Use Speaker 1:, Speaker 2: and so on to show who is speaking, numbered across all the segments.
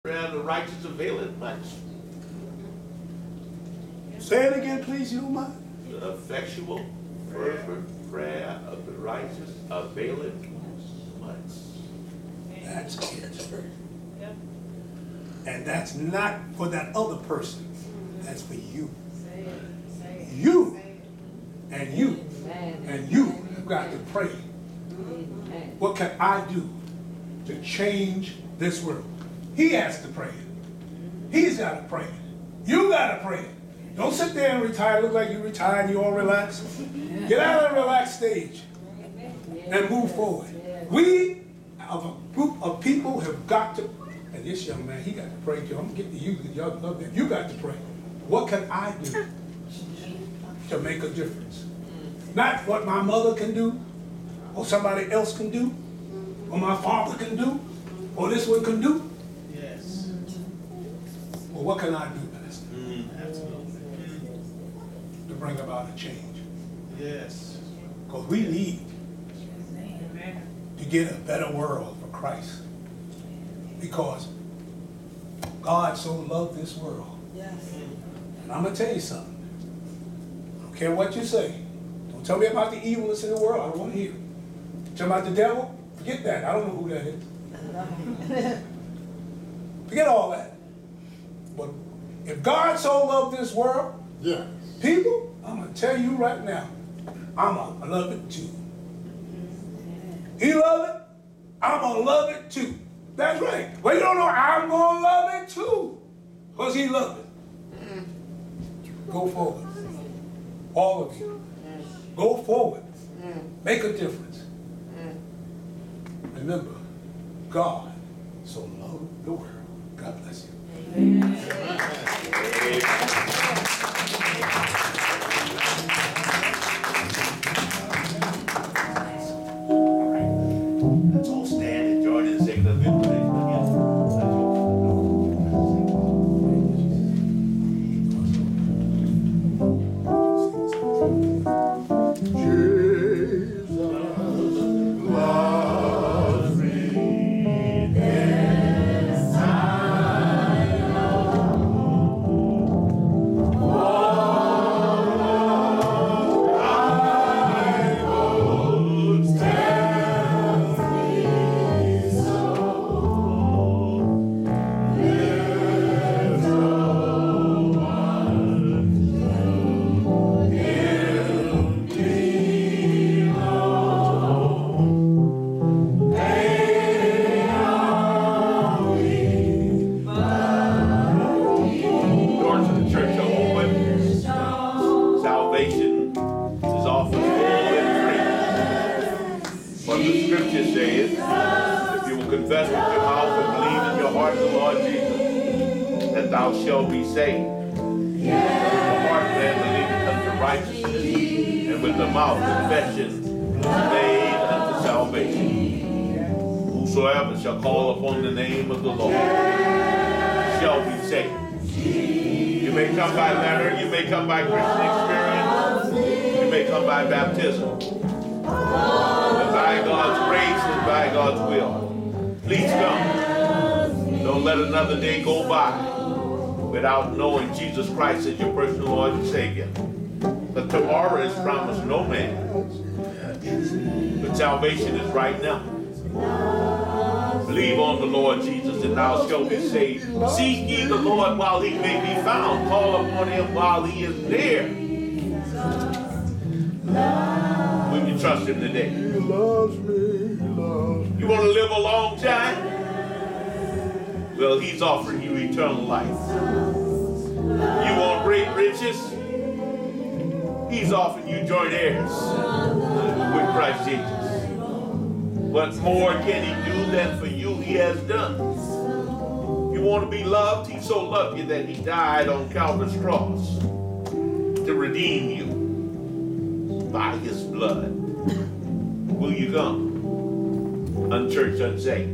Speaker 1: prayer of the righteous availeth much.
Speaker 2: Say it again, please, you don't mind.
Speaker 1: The effectual, fervent prayer of the righteous availeth much.
Speaker 2: That's it. And that's not for that other person. That's for you. You and you and you have got to pray. What can I do to change this world? He has to pray it. He's got to pray it. You got to pray it. Don't sit there and retire, look like you retired and you all relaxed. Get out of the relaxed stage and move forward. We, of a group of people, have got to, and this young man, he got to pray too. I'm going to get to you because y'all love that. You got to pray. What can I do to make a difference? Not what my mother can do, or somebody else can do, or my father can do, or this one can do.
Speaker 3: Yes.
Speaker 2: Well, what can I do, Pastor?
Speaker 3: Absolutely.
Speaker 2: To bring about a change?
Speaker 3: Yes.
Speaker 2: Because we need to get a better world for Christ. Because God so loved this world.
Speaker 4: Yes.
Speaker 2: And I'm going to tell you something. I don't care what you say. Don't tell me about the evilness in the world. I don't want to hear it. Tell me about the devil. Forget that. I don't know who that is. Forget all that. But if God so loved this world, people, I'm going to tell you right now, I'm going to love it too. He loved it, I'm going to love it too. That's right. Well, you don't know, I'm going to love it too. Because he loved it. Go forward. All of you. Go forward. Make a difference. Remember, God so loved the world. God bless you.
Speaker 1: Let's all stand and join in singing the good praise shall call upon the name of the Lord shall be saved. You may come by letter, you may come by Christian experience, you may come by baptism. But by God's grace and by God's will, please come. Don't let another day go by without knowing Jesus Christ as your personal Lord and Savior. But tomorrow is promised no man. But salvation is right now. Believe on the Lord Jesus and thou shalt be saved. Seek ye the Lord while he may be found. Call upon him while he is near. Will you trust him today?
Speaker 5: He loves me. He loves me.
Speaker 1: You want to live a long time? Well, he's offering you eternal life. You want great riches? He's offering you joint heirs with Christ Jesus. What more can he do than for you he has done? You want to be loved? He so loved you that he died on Calvary's cross to redeem you by his blood. Will you come? Unchurched, unsaved.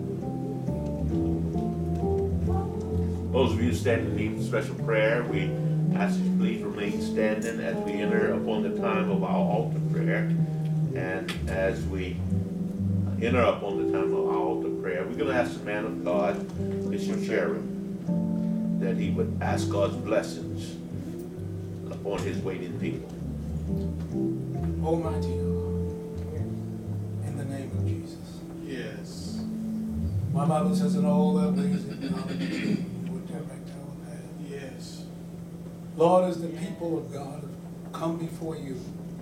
Speaker 1: Those of you standing in need of special prayer, we ask you to please remain standing as we enter upon the time of our altar prayer. And as we enter upon the time of our altar prayer, we're going to ask the man of God to Bishop Sharon, that he would ask God's blessings upon his waiting people.
Speaker 2: Almighty God, in the name of Jesus.
Speaker 3: Yes.
Speaker 2: My Bible says in all their ways acknowledge you, you would direct our path.
Speaker 3: Yes.
Speaker 2: Lord, as the people of God come before you,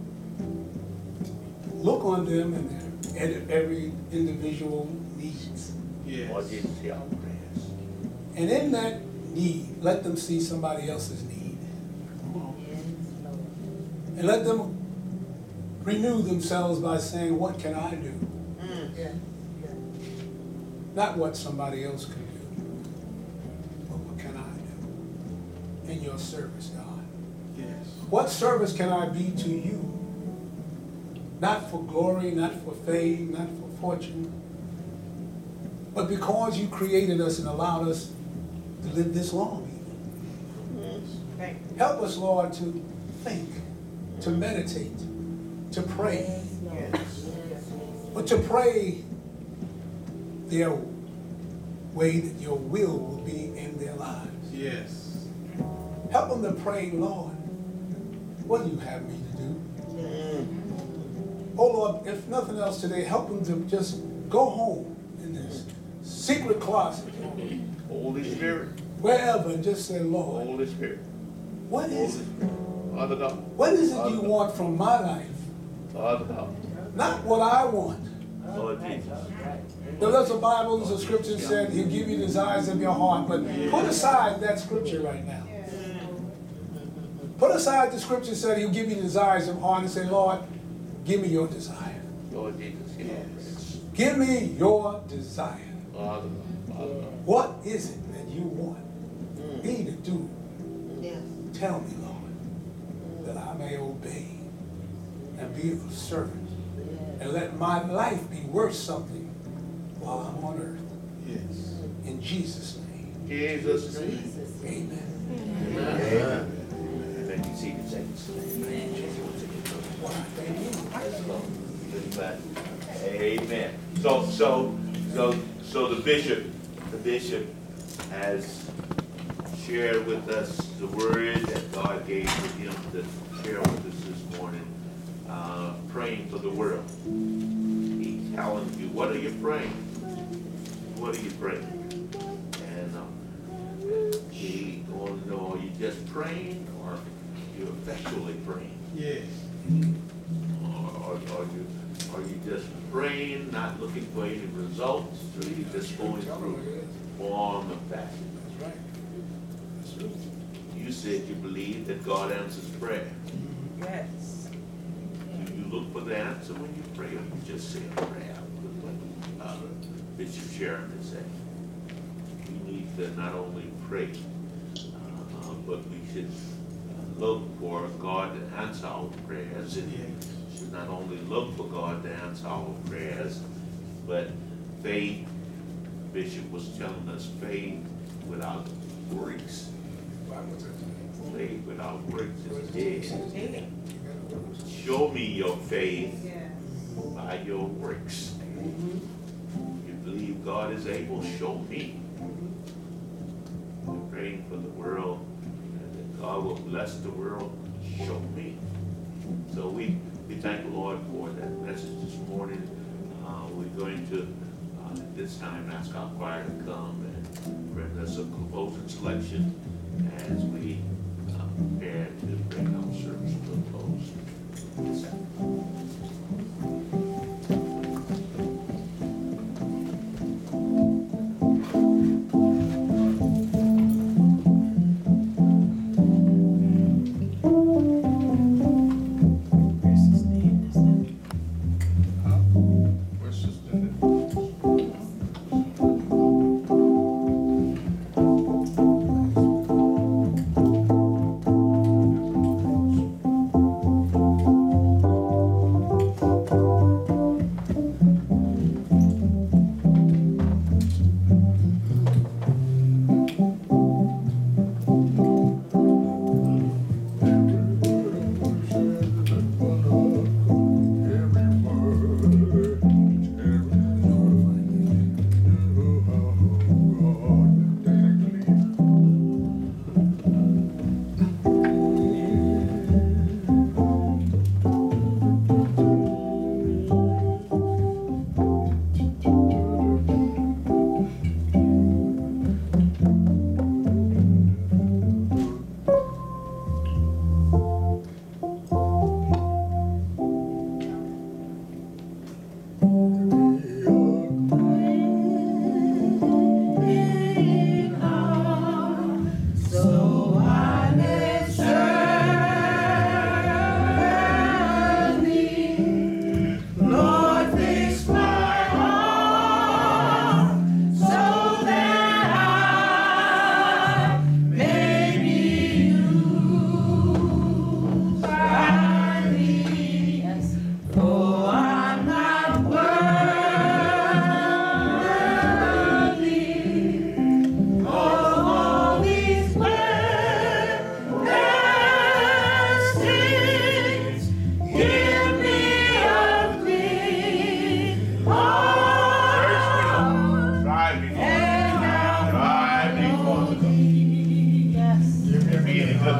Speaker 2: look on them and every individual needs.
Speaker 1: Lord
Speaker 3: Yes.
Speaker 1: Jesus, hear our prayers.
Speaker 2: And in that need, let them see somebody else's need. And let them renew themselves by saying, what can I do? Not what somebody else can do, but what can I do in your service, God?
Speaker 3: Yes.
Speaker 2: What service can I be to you? Not for glory, not for fame, not for fortune, but because you created us and allowed us to live this long. Help us, Lord, to think, to meditate, to pray, but to pray their way that your will be in their lives.
Speaker 3: Yes.
Speaker 2: Help them to pray, Lord, what do you have me to do? Oh Lord, if nothing else today, help them to just go home in this secret closet,
Speaker 1: Holy Spirit,
Speaker 2: wherever, and just say, Lord,
Speaker 1: Holy Spirit,
Speaker 2: what
Speaker 1: Holy
Speaker 2: is it?
Speaker 1: Spirit. Father God,
Speaker 2: What is it you want from my life?
Speaker 1: Father God,
Speaker 2: Not what I want.
Speaker 1: Lord Jesus.
Speaker 2: Now, there's a Bible, there's a scripture that said he'll give you the desires of your heart, but put aside that scripture right now. Put aside the scripture that said he'll give you the desires of your heart and say, Lord, give me your desire.
Speaker 1: Lord Jesus, hear our prayers.
Speaker 2: Give me your desire.
Speaker 1: Father God, Father God.
Speaker 2: What is it that you want me to do? Tell me, Lord, that I may obey and be of servant and let my life be worth something while I'm on earth.
Speaker 3: Yes.
Speaker 2: In Jesus' name,
Speaker 1: Jesus' name.
Speaker 2: amen.
Speaker 1: Amen. Amen. You see the saints.
Speaker 2: Well, I thank you.
Speaker 1: Amen. So the bishop has shared with us the word that God gave to him to share with us this morning, praying for the world. He's telling you, what are you praying? What are you praying? And he wants to know, are you just praying or you're effectually praying?
Speaker 3: Yes.
Speaker 1: Or are you just praying, not looking for any results, or are you just going through form of fashion?
Speaker 2: That's right. That's true.
Speaker 1: You said you believe that God answers prayer.
Speaker 4: Yes.
Speaker 1: Do you look for the answer when you pray, or you just say a prayer? What Bishop Sharon is saying. We need to not only pray, but we should look for God to answer our prayers. And we should not only look for God to answer our prayers, but faith. Bishop was telling us faith without works. Faith without works is dead. Show me your faith by your works. You believe God is able, show me. We're praying for the world, that God will bless the world, show me. So we thank the Lord for that message this morning. We're going to, at this time, ask our choir to come and bring us a composer selection as we prepare to bring our service to a close. Yes, sir.
Speaker 5: Where's Sister Nick?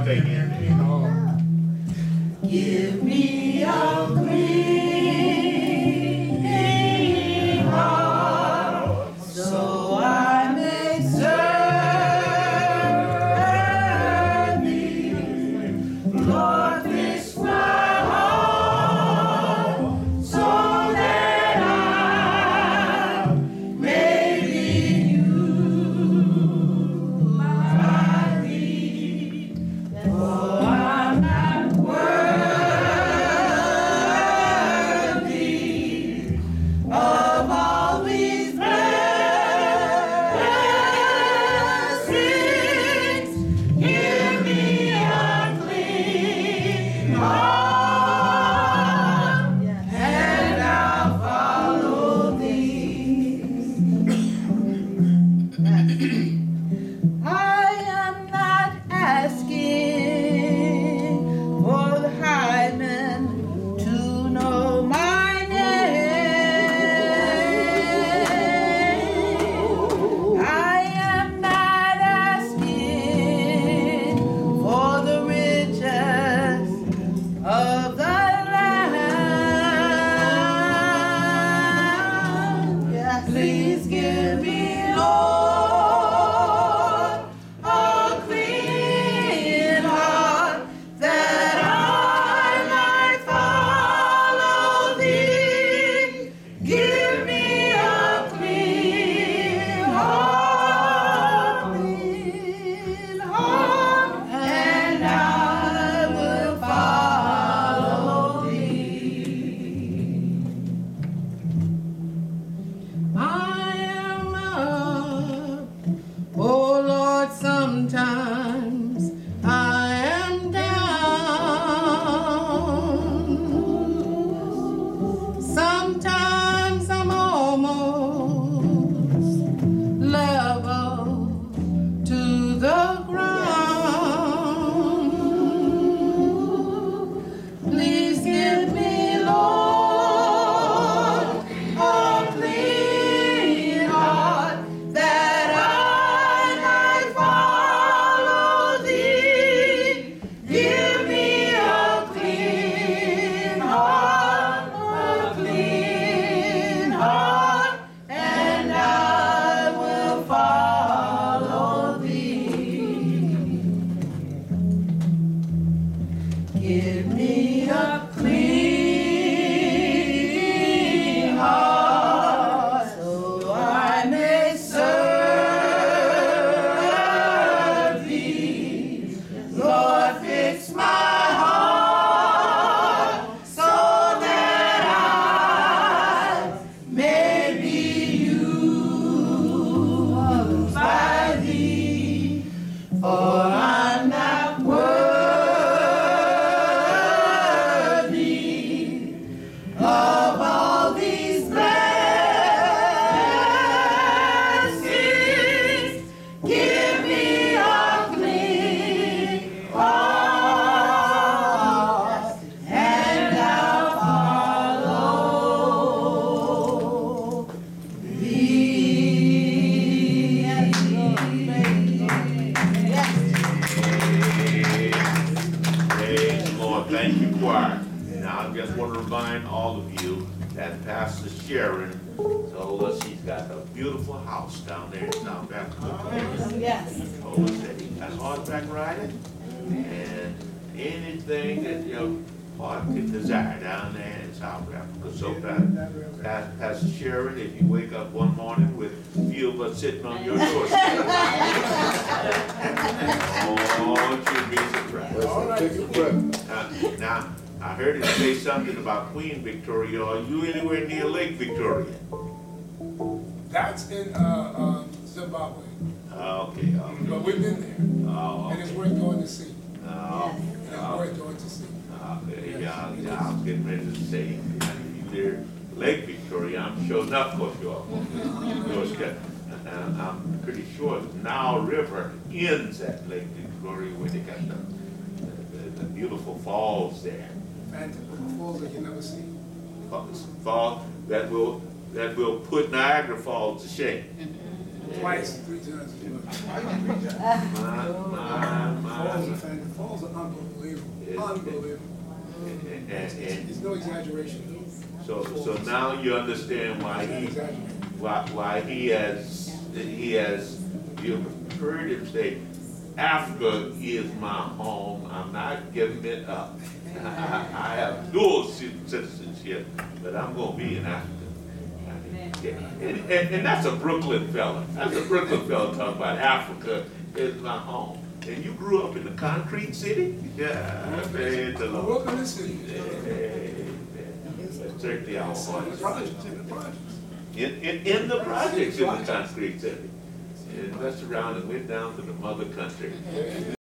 Speaker 1: everything in there.
Speaker 4: Give me a clean heart, so I may serve thee. Lord, fix my heart, so that I may be used by thee. For I'm not worthy of all these blessings. Give me a clean heart, and I'll follow thee. I am not asking for the highman to know my name. I am not asking for the riches of the land. Please give me, Lord, a clean heart, that I might follow thee. Give me a clean heart, and I will follow thee. I am up, oh Lord, sometimes I am down. Sometimes I'm almost level to the ground. Please give me, Lord, a clean heart, that I might follow thee. Give me a clean heart, and I will follow thee. Give me a clean heart, so I may serve thee. Lord, fix my heart, so that I may be used by thee. For I'm not worthy of all these blessings. Give me a clean heart, and I'll follow thee.
Speaker 1: Praise the Lord. Thank you, choir. Now, I just want to remind all of you that Pastor Sharon told us she's got a beautiful house down there in South Africa.
Speaker 4: Yes.
Speaker 1: Told us that he got horseback riding and anything that your heart could desire down there in South Africa. So, Pastor Sharon, if you wake up one morning with Fielder sitting on your doorstep, oh, you'll be surprised. Now, I heard him say something about Queen Victoria. Are you anywhere near Lake Victoria?
Speaker 2: That's in Zimbabwe.
Speaker 1: Okay.
Speaker 2: But we've been there.
Speaker 1: Oh,
Speaker 2: And it's worth going to see.
Speaker 1: oh,
Speaker 2: And it's worth going to see.
Speaker 1: yeah, I was getting ready to say, if you're Lake Victoria, I'm sure enough, of course, I'm pretty sure the Nile River ends at Lake Victoria, where they got the beautiful falls there.
Speaker 2: Fantastic falls that you never see.
Speaker 1: Falls that will put Niagara Falls to shame.
Speaker 2: Twice, 3 times. The falls are unbelievable. Unbelievable.
Speaker 1: And
Speaker 2: It's no exaggeration.
Speaker 1: so now you understand why he has you've heard him say, Africa is my home. I'm not giving it up. I have dual citizenship, but I'm going to be an African. And that's a Brooklyn fella. That's a Brooklyn fella talking about Africa is my home. And you grew up in the concrete city? Yeah, praise the Lord.
Speaker 2: Welcome to the city.
Speaker 1: Certainly our
Speaker 2: In the
Speaker 1: hearts.
Speaker 2: projects, in the projects.
Speaker 1: In the projects in the concrete city. And messed around and went down to the mother country.